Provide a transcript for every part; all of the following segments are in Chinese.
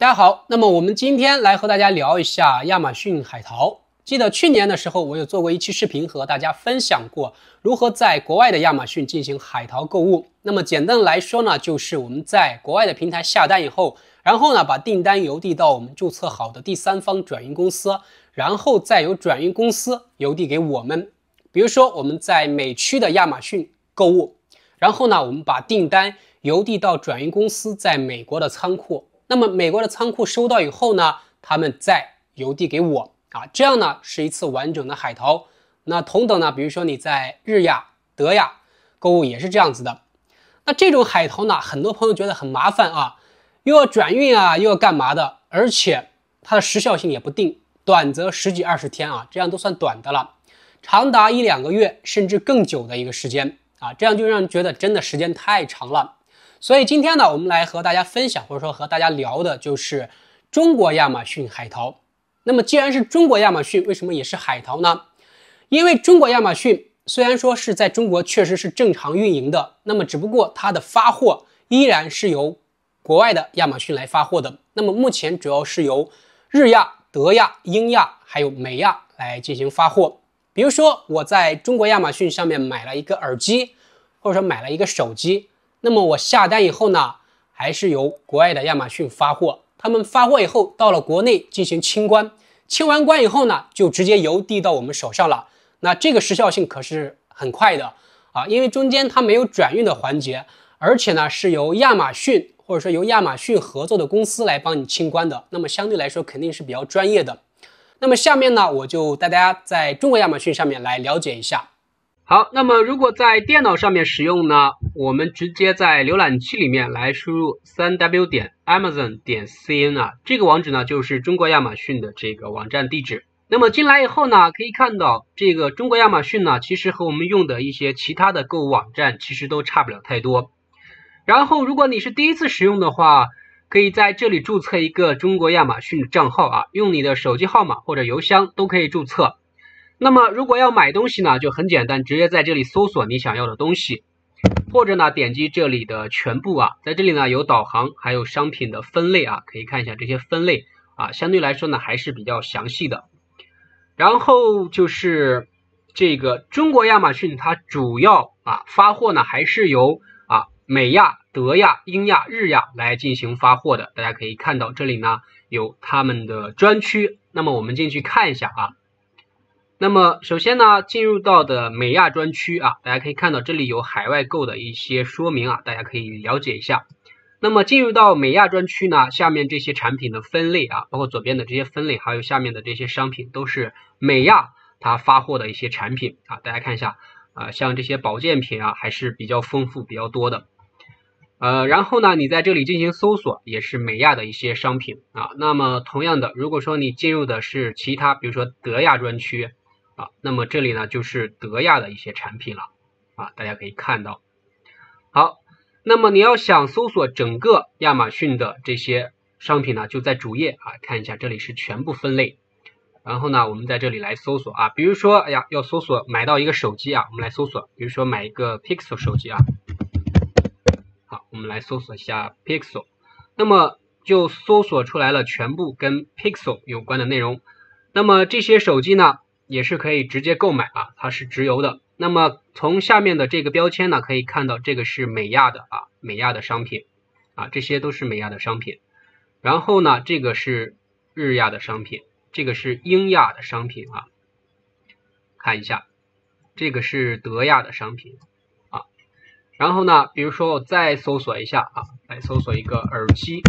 大家好，那么我们今天来和大家聊一下亚马逊海淘。记得去年的时候，我有做过一期视频和大家分享过如何在国外的亚马逊进行海淘购物。那么简单来说呢，就是我们在国外的平台下单以后，然后呢把订单邮递到我们注册好的第三方转运公司，然后再由转运公司邮递给我们。比如说我们在美区的亚马逊购物，然后呢我们把订单邮递到转运公司在美国的仓库。那么美国的仓库收到以后呢，他们再邮递给我这样呢是一次完整的海淘。那同等呢，比如说你在日亚、德亚购物也是这样子的。那这种海淘呢，很多朋友觉得很麻烦又要转运又要干嘛的，而且它的时效性也不定，短则10几20天这样都算短的了，长达1、2个月甚至更久的一个时间这样就让人觉得真的时间太长了。所以今天呢，我们来和大家分享，或者说和大家聊的就是中国亚马逊海淘。那么既然是中国亚马逊，为什么也是海淘呢？因为中国亚马逊虽然说是在中国确实是正常运营的，那么只不过它的发货依然是由国外的亚马逊来发货的。那么目前主要是由日亚、德亚、英亚还有美亚来进行发货。比如说我在中国亚马逊上面买了一个耳机，或者说买了一个手机，那么我下单以后呢，还是由国外的亚马逊发货。他们发货以后到了国内进行清关，清完关以后呢，就直接邮递到我们手上了。那这个时效性可是很快的因为中间它没有转运的环节，而且呢是由亚马逊或者说由亚马逊合作的公司来帮你清关的，那么相对来说肯定是比较专业的。那么下面呢，我就带大家在中国亚马逊上面来了解一下。好，那么如果在电脑上面使用呢，我们直接在浏览器里面来输入 3w.amazon.cn 这个网址呢就是中国亚马逊的这个网站地址。那么进来以后呢，可以看到这个中国亚马逊呢，其实和我们用的一些其他的购物网站其实都差不了太多。然后如果你是第一次使用的话，可以在这里注册一个中国亚马逊的账号用你的手机号码或者邮箱都可以注册。那么如果要买东西呢，就很简单，直接在这里搜索你想要的东西，或者呢点击这里的全部在这里呢有导航，还有商品的分类可以看一下这些分类相对来说呢还是比较详细的。然后就是这个中国亚马逊，它主要发货呢还是由美亚、德亚、英亚、日亚来进行发货的。大家可以看到这里呢有他们的专区，那么我们进去看一下那么首先呢，进入到的美亚专区大家可以看到这里有海外购的一些说明大家可以了解一下。那么进入到美亚专区呢，下面这些产品的分类包括左边的这些分类，还有下面的这些商品都是美亚它发货的一些产品大家看一下像这些保健品还是比较丰富比较多的。然后呢，你在这里进行搜索也是美亚的一些商品那么同样的，如果说你进入的是其他，比如说德亚专区那么这里呢就是德亚的一些产品了大家可以看到。好，那么你要想搜索整个亚马逊的这些商品呢，就在主页看一下这里是全部分类。然后呢我们在这里来搜索比如说要搜索买到一个手机我们来搜索，比如说买一个 Pixel 手机好，我们来搜索一下 Pixel， 那么就搜索出来了全部跟 Pixel 有关的内容。那么这些手机呢也是可以直接购买它是直邮的。那么从下面的这个标签呢可以看到这个是美亚的美亚的商品这些都是美亚的商品。然后呢这个是日亚的商品，这个是英亚的商品看一下这个是德亚的商品然后呢比如说我再搜索一下来搜索一个耳机。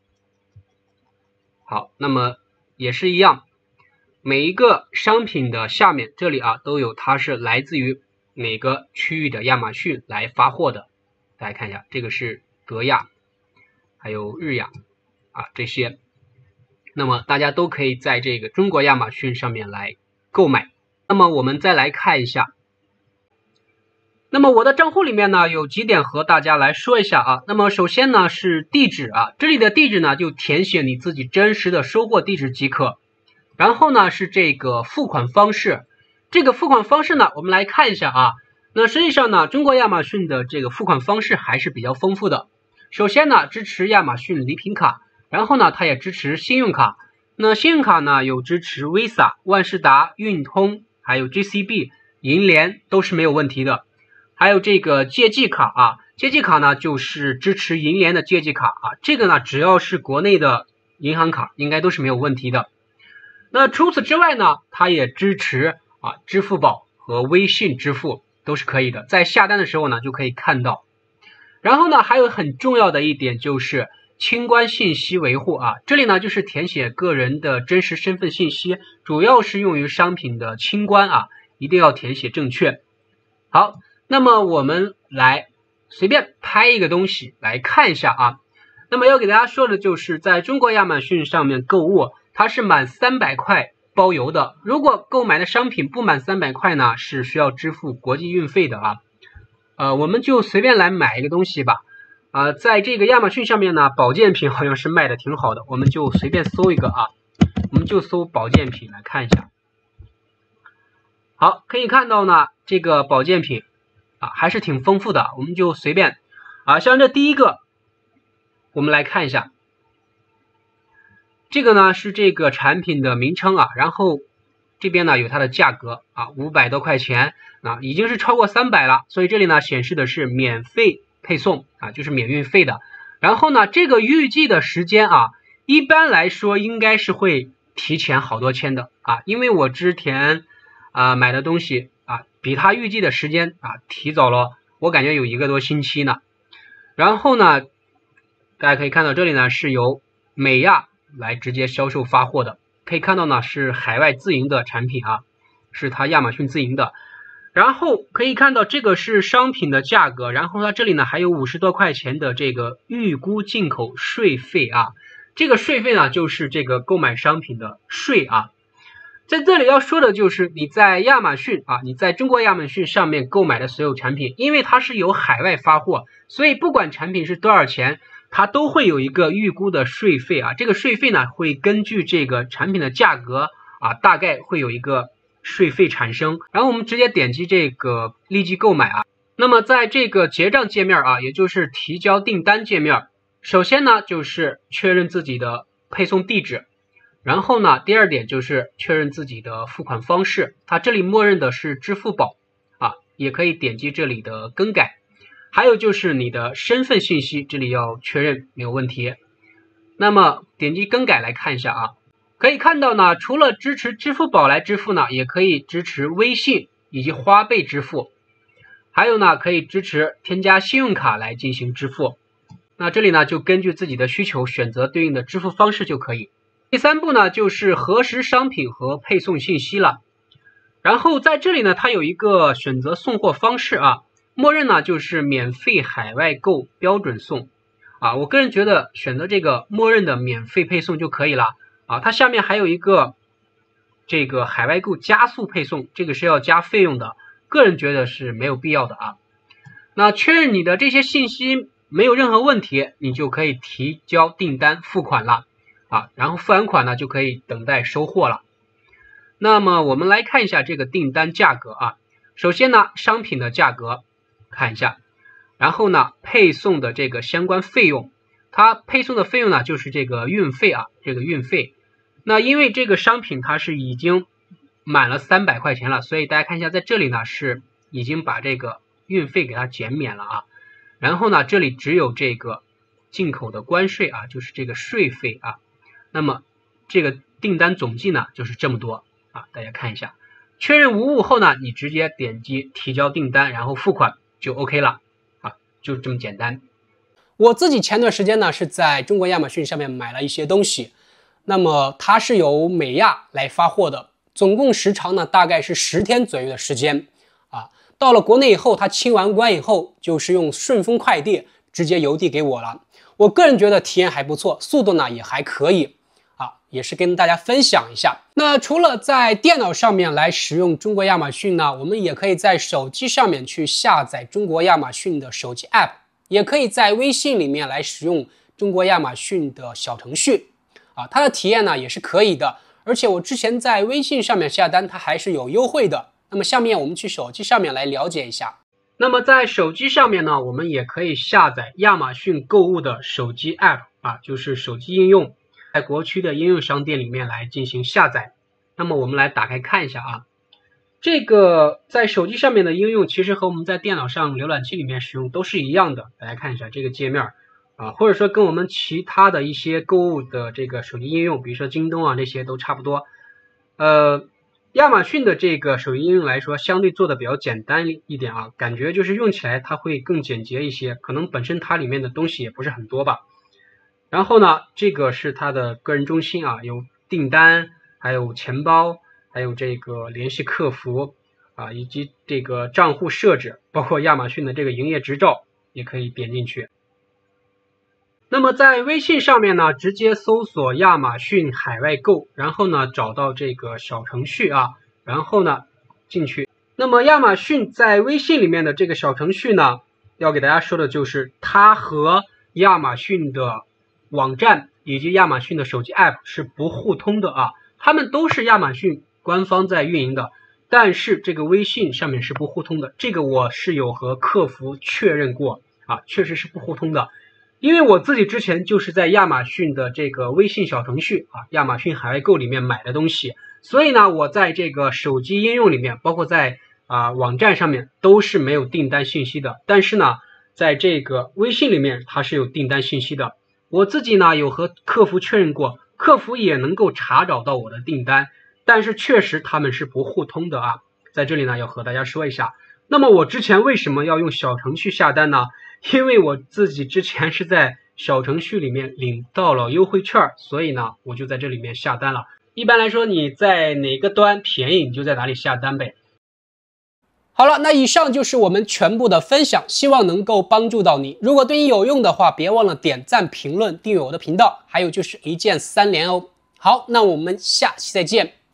好，那么也是一样，每一个商品的下面这里都有它是来自于哪个区域的亚马逊来发货的。大家看一下，这个是德亚还有日亚这些，那么大家都可以在这个中国亚马逊上面来购买。那么我们再来看一下，那么我的账户里面呢有几点和大家来说一下那么首先呢是地址这里的地址呢就填写你自己真实的收货地址即可。然后呢是这个付款方式，这个付款方式呢我们来看一下那实际上呢中国亚马逊的这个付款方式还是比较丰富的。首先呢支持亚马逊礼品卡， 然后呢，它也支持信用卡。那信用卡呢，有支持 Visa、万事达、运通，还有 JCB、银联都是没有问题的。还有这个借记卡啊，借记卡呢就是支持银联的借记卡啊，这个呢只要是国内的银行卡，应该都是没有问题的。那除此之外呢，它也支持支付宝和微信支付都是可以的，在下单的时候呢就可以看到。然后呢，还有很重要的一点就是清关信息维护啊，这里呢就是填写个人的真实身份信息，主要是用于商品的清关啊，一定要填写正确。好，那么我们来随便拍一个东西来看一下啊。那么要给大家说的就是在中国亚马逊上面购物，它是满300块包邮的，如果购买的商品不满300块呢，是需要支付国际运费的啊。我们就随便来买一个东西吧。在这个亚马逊上面呢，保健品好像是卖的挺好的，我们就随便搜一个啊，我们就搜保健品来看一下。好，可以看到呢，这个保健品还是挺丰富的，我们就随便像这第一个，我们来看一下，这个呢是这个产品的名称啊，然后这边呢有它的价格500多块钱已经是超过300了，所以这里呢显示的是免费配送就是免运费的。然后呢，这个预计的时间一般来说应该是会提前好多天的因为我之前买的东西比它预计的时间提早了，我感觉有1个多星期呢。然后呢，大家可以看到这里呢是由美亚来直接销售发货的，可以看到呢是海外自营的产品是它亚马逊自营的。然后可以看到这个是商品的价格，然后它这里呢还有50多块钱的这个预估进口税费这个税费呢就是这个购买商品的税在这里要说的就是你在亚马逊你在中国亚马逊上面购买的所有产品，因为它是由海外发货，所以不管产品是多少钱，它都会有一个预估的税费这个税费呢会根据这个产品的价格大概会有一个税费产生。然后我们直接点击这个立即购买那么在这个结账界面也就是提交订单界面，首先呢就是确认自己的配送地址，然后呢第二点就是确认自己的付款方式，它这里默认的是支付宝也可以点击这里的更改。还有就是你的身份信息，这里要确认没有问题。那么点击更改来看一下可以看到呢，除了支持支付宝来支付呢，也可以支持微信以及花呗支付，还有呢可以支持添加信用卡来进行支付。那这里呢就根据自己的需求选择对应的支付方式就可以。第3步呢就是核实商品和配送信息了。然后在这里呢它有一个选择送货方式默认呢就是免费海外购标准送我个人觉得选择这个默认的免费配送就可以了它下面还有一个这个海外购加速配送，这个是要加费用的，个人觉得是没有必要的那确认你的这些信息没有任何问题，你就可以提交订单付款了然后付完款呢就可以等待收货了。那么我们来看一下这个订单价格首先呢商品的价格看一下，然后呢配送的这个相关费用，它配送的费用呢就是这个运费这个运费。那因为这个商品它是已经满了300块钱了，所以大家看一下在这里呢是已经把这个运费给它减免了然后呢这里只有这个进口的关税就是这个税费那么这个订单总计呢就是这么多大家看一下，确认无误后呢，你直接点击提交订单，然后付款就 OK 了就这么简单。我自己前段时间呢是在中国亚马逊上面买了一些东西，那么它是由美亚来发货的，总共时长呢大概是10天左右的时间到了国内以后，它清完关以后就是用顺丰快递直接邮递给我了。我个人觉得体验还不错，速度呢也还可以也是跟大家分享一下。那除了在电脑上面来使用中国亚马逊呢，我们也可以在手机上面去下载中国亚马逊的手机 App， 也可以在微信里面来使用中国亚马逊的小程序它的体验呢也是可以的，而且我之前在微信上面下单它还是有优惠的。那么下面我们去手机上面来了解一下。那么在手机上面呢，我们也可以下载亚马逊购物的手机 App， 啊，就是手机应用，在国区的应用商店里面来进行下载。那么我们来打开看一下啊，这个在手机上面的应用其实和我们在电脑上浏览器里面使用都是一样的。大家看一下这个界面啊，或者说跟我们其他的一些购物的这个手机应用，比如说京东啊这些都差不多。亚马逊的这个手机应用来说，相对做的比较简单一点啊，感觉就是用起来它会更简洁一些，可能本身它里面的东西也不是很多吧。然后呢，这个是它的个人中心啊，有订单，还有钱包，还有这个联系客服啊，以及这个账户设置，包括亚马逊的这个营业执照也可以点进去。那么在微信上面呢，直接搜索亚马逊海外购，然后呢找到这个小程序啊，然后呢进去。那么亚马逊在微信里面的这个小程序呢，要给大家说的就是它和亚马逊的网站以及亚马逊的手机 App 是不互通的啊，它们都是亚马逊官方在运营的，但是这个微信上面是不互通的。这个我是有和客服确认过啊，确实是不互通的。因为我自己之前就是在亚马逊的这个微信小程序啊，亚马逊海外购里面买的东西，所以呢，我在这个手机应用里面，包括在网站上面都是没有订单信息的。但是呢，在这个微信里面它是有订单信息的。我自己呢有和客服确认过，客服也能够查找到我的订单，但是确实他们是不互通的啊。在这里呢要和大家说一下。那么我之前为什么要用小程序下单呢？因为我自己之前是在小程序里面领到了优惠券，所以呢我就在这里面下单了。一般来说你在哪个端便宜你就在哪里下单呗。好了，那以上就是我们全部的分享，希望能够帮助到你。如果对你有用的话，别忘了点赞、评论、订阅我的频道，还有就是一键3连哦。好，那我们下期再见。